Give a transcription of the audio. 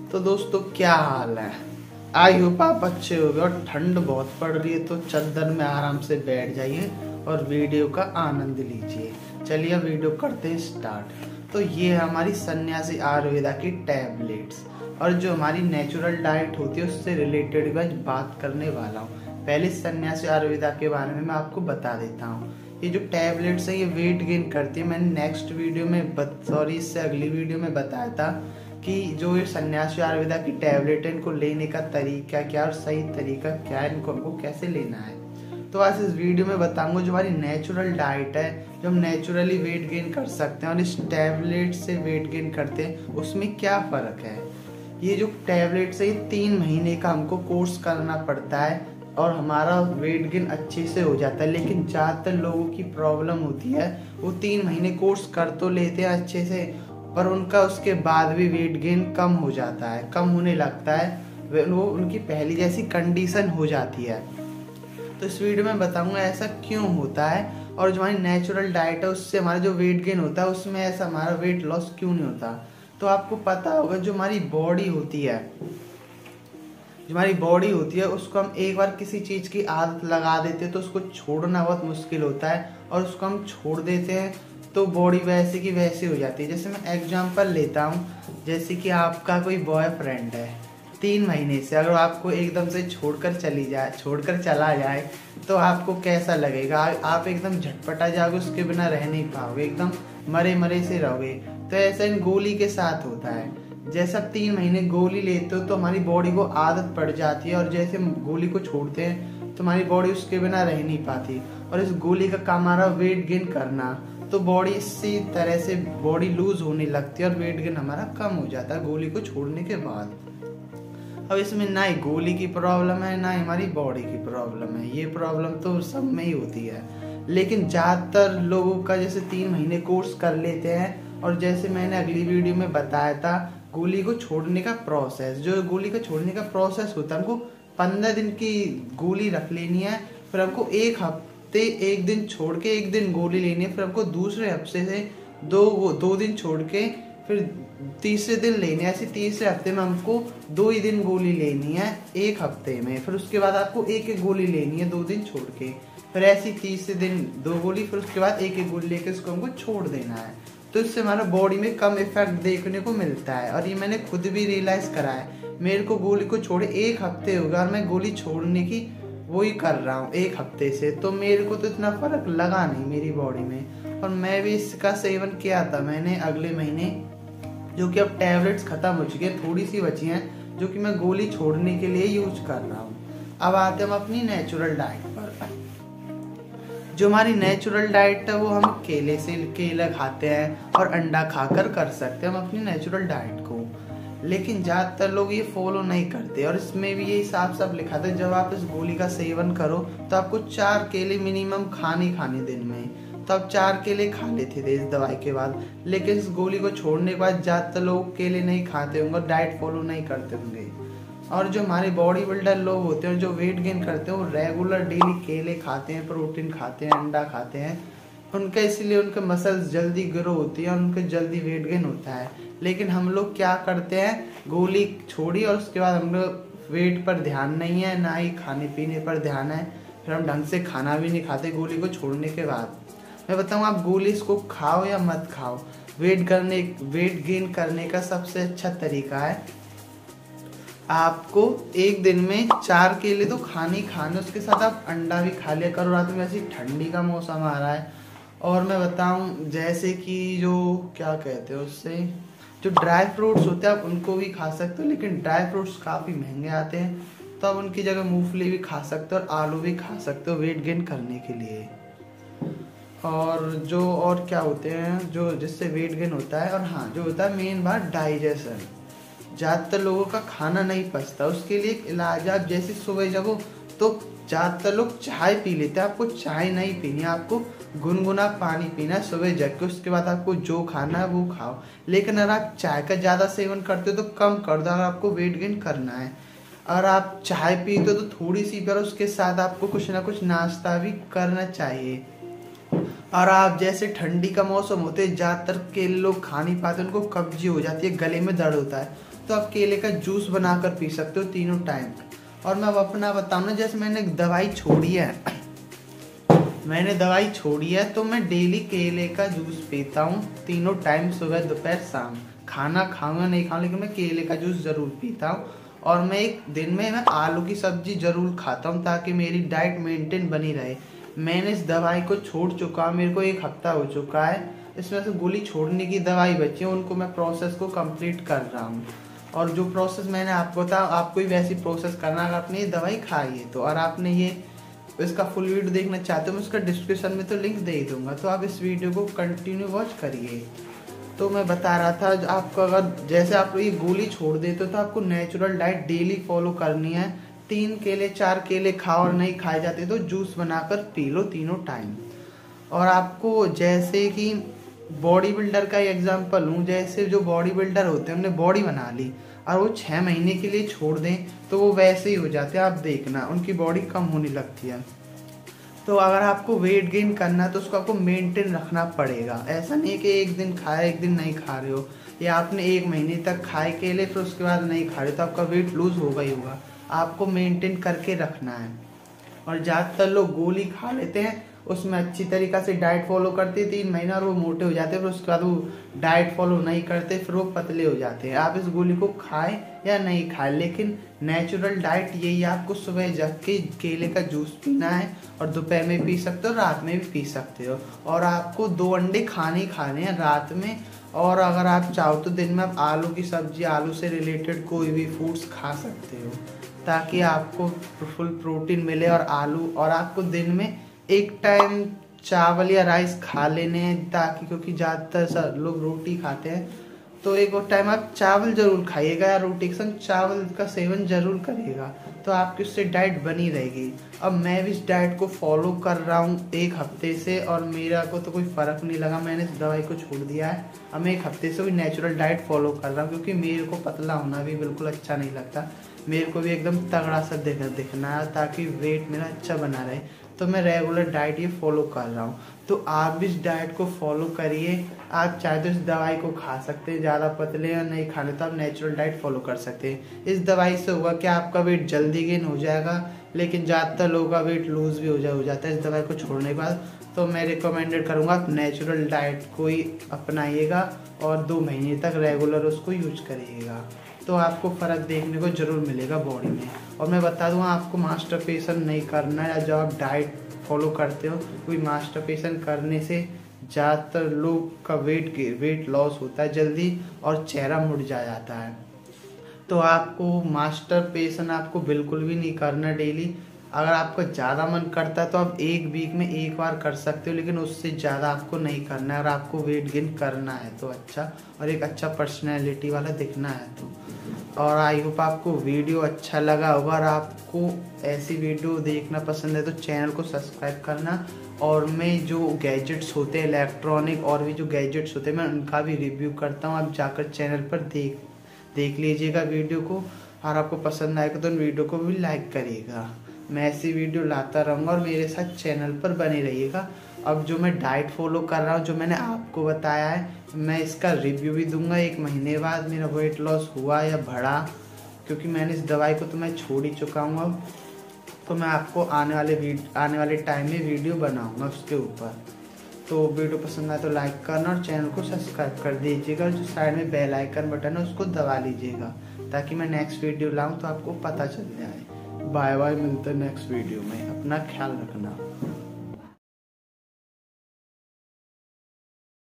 तो दोस्तों क्या हाल है। आई होप आप अच्छे हो गए। और ठंड बहुत पड़ रही है तो चद्दर में आराम से बैठ जाइए और वीडियो का आनंद लीजिए। चलिए अब वीडियो करते हैं स्टार्ट। तो ये है हमारी सन्यासी आयुर्वेदा की टैबलेट्स और जो हमारी नेचुरल डाइट होती है उससे रिलेटेड मैं बात करने वाला हूँ। पहले सन्यासी आयुर्वेदा के बारे में मैं आपको बता देता हूँ। ये जो टैबलेट्स है ये वेट गेन करती है। मैंने नेक्स्ट वीडियो में इससे अगली वीडियो में बताया था कि जो ये सन्यासी आयुर्वेदा की टैबलेट है इनको लेने का तरीका क्या और सही तरीका क्या है, इनको हमको कैसे लेना है। तो आज इस वीडियो में बताऊंगा जो हमारी नेचुरल डाइट है, जो हम नेचुरली वेट गेन कर सकते हैं और इस टैबलेट से वेट गेन करते हैं उसमें क्या फ़र्क है। ये जो टैबलेट्स है ये 3 महीने का हमको कोर्स करना पड़ता है और हमारा वेट गेन अच्छे से हो जाता है। लेकिन ज़्यादातर लोगों की प्रॉब्लम होती है वो 3 महीने कोर्स कर तो लेते हैं अच्छे से, पर उनका उसके बाद भी वेट गेन कम हो जाता है, कम होने लगता है, वो उनकी पहली जैसी कंडीशन हो जाती है। तो इस वीडियो में बताऊंगा ऐसा क्यों होता है और जो हमारी नेचुरल डाइट है उससे हमारा जो वेट गेन होता है उसमें ऐसा हमारा वेट लॉस क्यों नहीं होता। तो आपको पता होगा जो हमारी बॉडी होती है उसको हम एक बार किसी चीज़ की आदत लगा देते हैं तो उसको छोड़ना बहुत मुश्किल होता है, और उसको हम छोड़ देते हैं तो बॉडी वैसे की वैसे हो जाती है। जैसे मैं एग्जांपल लेता हूँ, जैसे कि आपका कोई बॉयफ्रेंड है 3 महीने से, अगर आपको एकदम से छोड़कर चला जाए तो आपको कैसा लगेगा। आप एकदम झटपटा जाओगे, उसके बिना रह नहीं पाओगे, एकदम मरे मरे से रहोगे। तो ऐसा इन गोली के साथ होता है। जैसा 3 महीने गोली लेते हो तो हमारी बॉडी को आदत पड़ जाती है और जैसे हम गोली को छोड़ते हैं तो हमारी बॉडी उसके बिना रह नहीं पाती। और इस गोली का काम हमारा वेट गेन करना, तो बॉडी इसी तरह से बॉडी लूज होने लगती है और वेट गेन हमारा कम हो जाता है गोली को छोड़ने के बाद। अब इसमें ना ही गोली की प्रॉब्लम है ना ही हमारी बॉडी की प्रॉब्लम है, ये प्रॉब्लम तो सब में ही होती है। लेकिन ज़्यादातर लोगों का जैसे 3 महीने कोर्स कर लेते हैं और जैसे मैंने अगली वीडियो में बताया था गोली को छोड़ने का प्रोसेस, जो गोली का छोड़ने का प्रोसेस होता है हमको 15 दिन की गोली रख लेनी है, फिर हमको 1 हफ्ते 1 दिन छोड़ के 1 दिन गोली लेनी है, फिर हमको दूसरे हफ्ते से 2 दिन छोड़ के फिर तीसरे दिन लेनी है। ऐसे तीसरे हफ्ते में हमको 2 ही दिन गोली लेनी है 1 हफ्ते में, फिर उसके बाद आपको 1 गोली लेनी है 2 दिन छोड़ के, फिर ऐसी तीसरे दिन 2 गोली, फिर उसके बाद 1 गोली लेके उसको हमको छोड़ देना है। तो इससे हमारा बॉडी में कम इफेक्ट देखने को मिलता है और ये मैंने खुद भी रियलाइज करा है। मेरे को गोली को छोड़े 1 हफ्ते हो गया और मैं गोली छोड़ने की वही कर रहा हूँ 1 हफ्ते से, तो मेरे को तो इतना फर्क लगा नहीं मेरी बॉडी में। और मैं भी इसका सेवन किया था मैंने अगले महीने, जो कि अब टैबलेट्स खत्म हो चुकी है, थोड़ी सी बची हैं जो कि मैं गोली छोड़ने के लिए यूज कर रहा हूँ। अब आते हम अपनी नेचुरल डाइट पर। जो हमारी नेचुरल डाइट है वो हम केला खाते हैं और अंडा खाकर कर सकते हैं हम अपनी नेचुरल डाइट को। लेकिन ज़्यादातर लोग ये फॉलो नहीं करते और इसमें भी यही साफ साफ लिखा था जब आप इस गोली का सेवन करो तो आपको 4 केले मिनिमम खाने दिन में, तो आप 4 केले खा लेते थे इस दवाई के बाद। लेकिन इस गोली को छोड़ने के बाद ज़्यादातर लोग केले नहीं खाते होंगे, डाइट फॉलो नहीं करते होंगे। और जो हमारे बॉडी बिल्डर लोग होते हैं जो वेट गेन करते हैं वो रेगुलर डेली केले खाते हैं, प्रोटीन खाते हैं, अंडा खाते हैं, उनका इसलिए उनके मसल्स जल्दी ग्रो होती है और उनका जल्दी वेट गेन होता है। लेकिन हम लोग क्या करते हैं, गोली छोड़ी और उसके बाद हम लोग वेट पर ध्यान नहीं है, ना ही खाने पीने पर ध्यान है, फिर हम ढंग से खाना भी नहीं खाते गोली को छोड़ने के बाद। मैं बताऊँ आप गोली इसको खाओ या मत खाओ, वेट गेन करने का सबसे अच्छा तरीका है आपको 1 दिन में 4 केले तो खाने, उसके साथ आप अंडा भी खा लिया करो रात में। वैसे ठंडी का मौसम आ रहा है और मैं बताऊं जैसे कि जो क्या कहते हैं उससे जो ड्राई फ्रूट्स होते हैं आप उनको भी खा सकते हो, लेकिन ड्राई फ्रूट्स काफ़ी महंगे आते हैं तो आप उनकी जगह मूंगफली भी खा सकते हो और आलू भी खा सकते हो वेट गेन करने के लिए। और क्या होते हैं जो जिससे वेट गेन होता है, और हाँ जो होता है मेन बात डाइजेशन। ज़्यादातर लोगों का खाना नहीं पचता, उसके लिए एक इलाज, आप जैसे सुबह जगो तो ज़्यादातर लोग चाय पी लेते हैं। आपको चाय नहीं पीनी है, आपको गुनगुना पानी पीना है सुबह जग के, उसके बाद आपको जो खाना है वो खाओ। लेकिन अगर आप चाय का ज़्यादा सेवन करते हो तो कम कर दो अगर आपको वेट गेन करना है। और आप चाय पीते हो तो थोड़ी सी, पर उसके साथ आपको कुछ ना कुछ नाश्ता भी करना चाहिए। और आप जैसे ठंडी का मौसम होते ज़्यादातर के लोग खा नहीं पाते, उनको कब्जी हो जाती है, गले में दर्द होता है, तो आप केले का जूस बनाकर पी सकते हो तीनों टाइम। और मैं अब अपना बताऊँ ना, जैसे मैंने दवाई छोड़ी है तो मैं डेली केले का जूस पीता हूँ तीनों टाइम, सुबह दोपहर शाम। खाना खाऊंगा नहीं खाऊं, लेकिन मैं केले का जूस जरूर पीता हूँ। और मैं एक दिन में मैं आलू की सब्जी जरूर खाता हूँ ताकि मेरी डाइट मेंटेन बनी रहे। मैंने इस दवाई को छोड़ चुका हूँ, मेरे को 1 हफ्ता हो चुका है। इसमें से गोली छोड़ने की दवाई बची है, उनको मैं प्रोसेस को कंप्लीट कर रहा हूँ। और जो प्रोसेस मैंने आपको बताया, आपको भी वैसी प्रोसेस करना। अगर आपने ये दवाई खाई है तो, और आपने ये इसका फुल वीडियो देखना चाहते हो, मैं उसका डिस्क्रिप्शन में तो लिंक दे ही दूंगा, तो आप इस वीडियो को कंटिन्यू वॉच करिए। तो मैं बता रहा था, आपको अगर जैसे आप ये गोली छोड़ देते हो तो आपको नेचुरल डाइट डेली फॉलो करनी है। 3 केले 4 केले खाओ, और नहीं खाए जाते तो जूस बनाकर पी लो तीनों टाइम। और आपको जैसे कि बॉडी बिल्डर का एग्जाम्पल लूँ, जैसे जो बॉडी बिल्डर होते हैं, उन्होंने बॉडी बना ली और वो 6 महीने के लिए छोड़ दें तो वो वैसे ही हो जाते हैं। आप देखना उनकी बॉडी कम होने लगती है। तो अगर आपको वेट गेन करना है तो उसको आपको मेंटेन रखना पड़ेगा। ऐसा नहीं है कि एक दिन खाया एक दिन नहीं खा रहे हो, या आपने 1 महीने तक खाए केले फिर उसके बाद नहीं खा रहे तो आपका वेट लूज होगा ही होगा। आपको मेंटेन करके रखना है। और ज़्यादातर लोग गोली खा लेते हैं, उसमें अच्छी तरीक़ा से डाइट फॉलो करते हैं 3 महीना और वो मोटे हो जाते हैं, फिर उसके बाद वो डाइट फॉलो नहीं करते, फिर वो पतले हो जाते हैं। आप इस गोली को खाएं या नहीं खाएं, लेकिन नेचुरल डाइट यही है। आपको सुबह जग के केले का जूस पीना है, और दोपहर में पी सकते हो, रात में भी पी सकते हो। और आपको 2 अंडे खाने हैं रात में। और अगर आप चाहो तो दिन में आप आलू की सब्जी, आलू से रिलेटेड कोई भी फूड्स खा सकते हो, ताकि आपको फुल प्रोटीन मिले। और आलू, और आपको दिन में 1 टाइम चावल या राइस खा लेने हैं, ताकि क्योंकि ज़्यादातर लोग रोटी खाते हैं, तो 1 और टाइम आप चावल जरूर खाइएगा, या रोटी के संग चावल का सेवन जरूर करिएगा, तो आपकी उससे डाइट बनी रहेगी। अब मैं भी इस डाइट को फॉलो कर रहा हूँ 1 हफ्ते से, और मेरा को तो कोई फ़र्क नहीं लगा। मैंने इस दवाई को छोड़ दिया है। अब मैं 1 हफ्ते से भी नेचुरल डाइट फॉलो कर रहा हूँ, क्योंकि मेरे को पतला होना भी बिल्कुल अच्छा नहीं लगता। मेरे को भी एकदम तगड़ा सा दिखना है, ताकि वेट मेरा अच्छा बना रहे। तो मैं रेगुलर डाइट ये फॉलो कर रहा हूँ। तो आप भी इस डाइट को फॉलो करिए। आप चाहे तो इस दवाई को खा सकते हैं, ज़्यादा पतले या नहीं खाने तो आप नेचुरल डाइट फॉलो कर सकते हैं। इस दवाई से होगा कि आपका वेट जल्दी गेन हो जाएगा, लेकिन ज़्यादातर लोगों का वेट लूज भी हो जाता है इस दवाई को छोड़ने के बाद। तो मैं रिकमेंडेड करूँगा आप नेचुरल डाइट को ही अपनाइएगा, और 2 महीने तक रेगुलर उसको यूज करिएगा, तो आपको फ़र्क देखने को ज़रूर मिलेगा बॉडी में। और मैं बता दूँ, आपको मास्टरपेशन नहीं करना है, या जो आप डाइट फॉलो करते हो, कोई मास्टरपेशन करने से ज़्यादातर लोग का वेट लॉस होता है जल्दी, और चेहरा मुड़ जाता है। तो आपको मास्टरपेशन आपको बिल्कुल भी नहीं करना डेली। अगर आपका ज़्यादा मन करता है तो आप 1 वीक में 1 बार कर सकते हो, लेकिन उससे ज़्यादा आपको नहीं करना है। और आपको वेट गेन करना है तो अच्छा, और एक अच्छा पर्सनैलिटी वाला दिखना है तो। और आई होप आपको वीडियो अच्छा लगा होगा, और आपको ऐसी वीडियो देखना पसंद है तो चैनल को सब्सक्राइब करना। और मैं जो गैजेट्स होते हैं इलेक्ट्रॉनिक, और भी जो गैजेट्स होते हैं, मैं उनका भी रिव्यू करता हूँ। आप जाकर चैनल पर देख लीजिएगा वीडियो को, और आपको पसंद आएगा तो वीडियो को भी लाइक करिएगा। मैं ऐसी वीडियो लाता रहूँगा, और मेरे साथ चैनल पर बने रहिएगा। अब जो मैं डाइट फॉलो कर रहा हूँ, जो मैंने आपको बताया है, मैं इसका रिव्यू भी दूंगा 1 महीने बाद मेरा वेट लॉस हुआ या बढ़ा, क्योंकि मैंने इस दवाई को तो मैं छोड़ ही चुका हूँ अब। तो मैं आपको आने वाले टाइम में वीडियो बनाऊँगा उसके ऊपर। तो वीडियो पसंद आए तो लाइक करना, और चैनल को सब्सक्राइब कर दीजिएगा। जो साइड में बेल आइकन बटन है उसको दबा लीजिएगा, ताकि मैं नेक्स्ट वीडियो लाऊँ तो आपको पता चल जाए। बाय बाय, मिलते हैं नेक्स्ट वीडियो में। अपना ख्याल रखना।